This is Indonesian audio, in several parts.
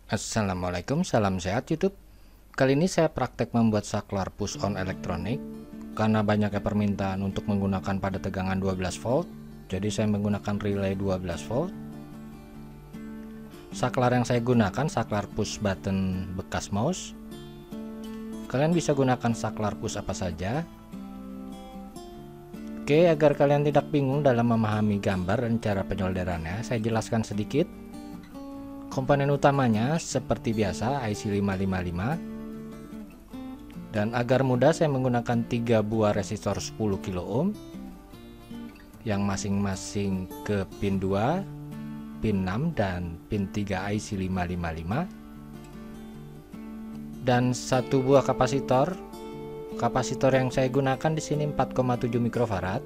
Assalamualaikum, salam sehat YouTube. Kali ini saya praktek membuat saklar push on elektronik. Karena banyaknya permintaan untuk menggunakan pada tegangan 12 volt, jadi saya menggunakan relay 12 volt. Saklar yang saya gunakan saklar push button bekas mouse. Kalian bisa gunakan saklar push apa saja. Oke, agar kalian tidak bingung dalam memahami gambar dan cara penyolderannya, saya jelaskan sedikit. Komponen utamanya seperti biasa IC 555, dan agar mudah saya menggunakan 3 buah resistor 10 kilo ohm yang masing-masing ke pin 2, pin 6 dan pin 3 IC 555, dan 1 buah kapasitor. Kapasitor yang saya gunakan di sini 4,7 mikrofarad.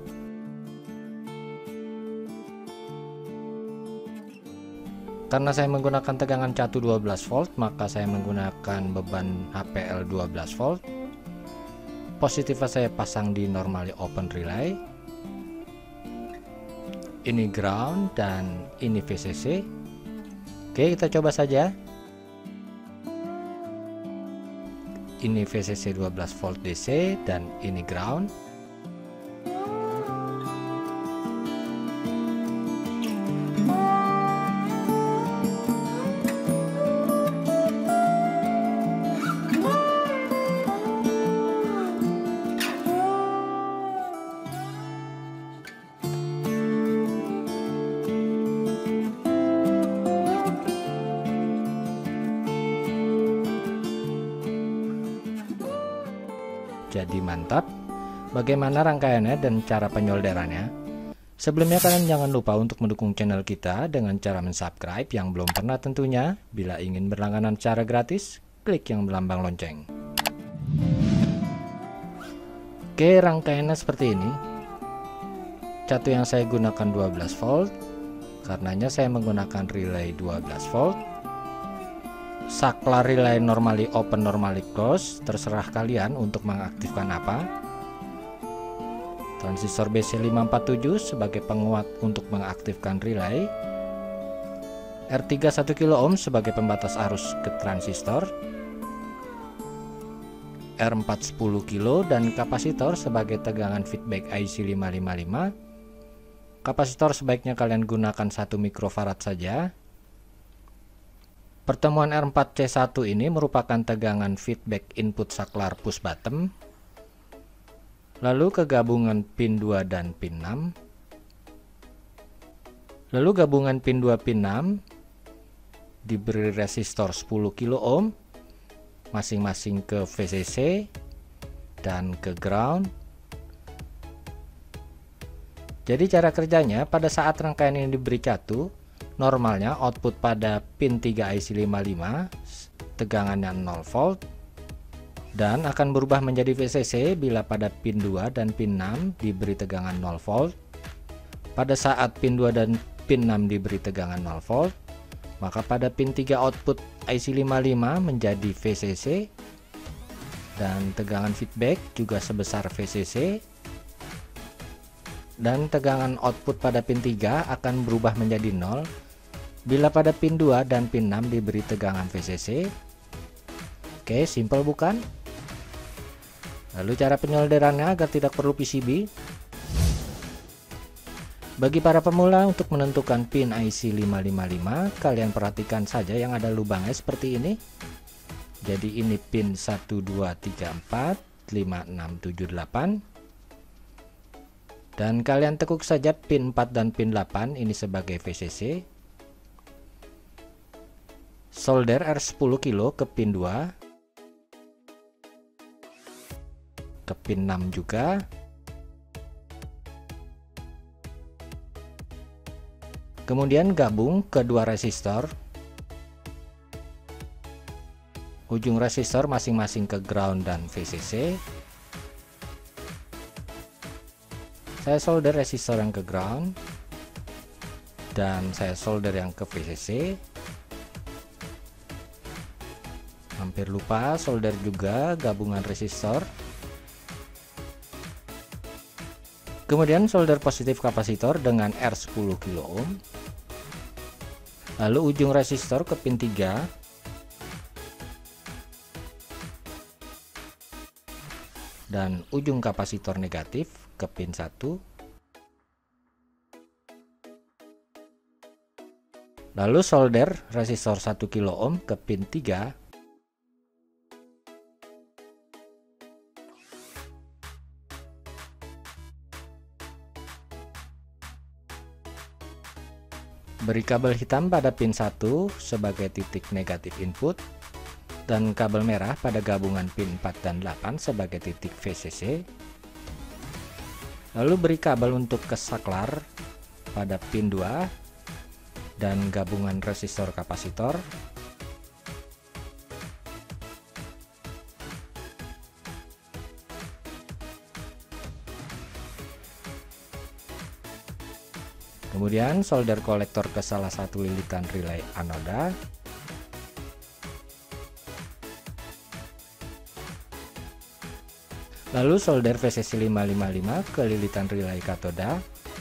Karena saya menggunakan tegangan catu 12 volt, maka saya menggunakan beban HPL 12 volt. Positifnya saya pasang di normally open relay. Ini ground dan ini VCC. Oke, kita coba saja. Ini VCC 12 volt DC dan ini ground. Jadi mantap. Bagaimana rangkaiannya dan cara penyolderannya? Sebelumnya kalian jangan lupa untuk mendukung channel kita dengan cara mensubscribe yang belum pernah tentunya. Bila ingin berlangganan secara gratis, klik yang berlambang lonceng. Oke, rangkaiannya seperti ini. Catu yang saya gunakan 12 volt. Karenanya saya menggunakan relay 12 volt. Saklar relay normally open, normally close, terserah kalian untuk mengaktifkan apa. Transistor BC547 sebagai penguat untuk mengaktifkan relay. R3 1 kilo ohm sebagai pembatas arus ke transistor. R4 10 kilo dan kapasitor sebagai tegangan feedback IC 555. Kapasitor sebaiknya kalian gunakan 1 mikrofarad saja. Pertemuan R4C1 ini merupakan tegangan feedback input saklar push button. Lalu ke gabungan pin 2 dan pin 6. Lalu gabungan pin 2 pin 6 diberi resistor 10 kilo ohm masing-masing ke VCC dan ke ground. Jadi cara kerjanya, pada saat rangkaian ini diberi catu, normalnya output pada pin 3 IC 55 tegangannya 0 volt dan akan berubah menjadi VCC bila pada pin 2 dan pin 6 diberi tegangan 0 volt. Pada saat pin 2 dan pin 6 diberi tegangan 0 volt, maka pada pin 3 output IC 55 menjadi VCC dan tegangan feedback juga sebesar VCC. Dan tegangan output pada pin 3 akan berubah menjadi 0 bila pada pin 2 dan pin 6 diberi tegangan VCC. Oke, simple bukan? Lalu cara penyolderannya agar tidak perlu PCB. Bagi para pemula, untuk menentukan pin IC 555, kalian perhatikan saja yang ada lubangnya seperti ini. Jadi ini pin 1, 2, 3, 4, 5, 6, 7, 8. Dan kalian tekuk saja pin 4 dan pin 8 ini sebagai VCC. Solder R10 kilo ke pin 2. Ke pin 6 juga. Kemudian gabung kedua resistor. Ujung resistor masing-masing ke ground dan VCC. Saya solder resistor yang ke ground dan saya solder yang ke VCC. Hampir lupa solder juga gabungan resistor. Kemudian solder positif kapasitor dengan R10 kilo ohm. Lalu ujung resistor ke pin 3 dan ujung kapasitor negatif ke pin 1. Lalu solder resistor 1 kilo ohm ke pin 3. Beri kabel hitam pada pin 1 sebagai titik negatif input dan kabel merah pada gabungan pin 4 dan 8 sebagai titik VCC. Lalu beri kabel untuk kesaklar pada pin 2 dan gabungan resistor kapasitor. Kemudian solder kolektor ke salah satu lilitan relay anoda. Lalu solder VCC 555 ke lilitan relay katoda.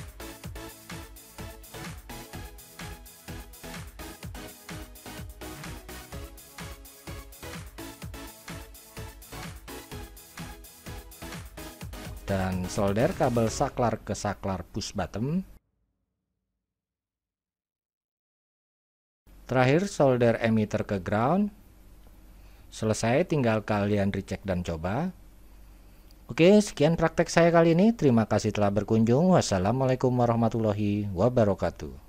Dan solder kabel saklar ke saklar push bottom. Terakhir solder emitter ke ground. Selesai, tinggal kalian recheck dan coba. Oke, sekian praktek saya kali ini. Terima kasih telah berkunjung. Wassalamualaikum warahmatullahi wabarakatuh.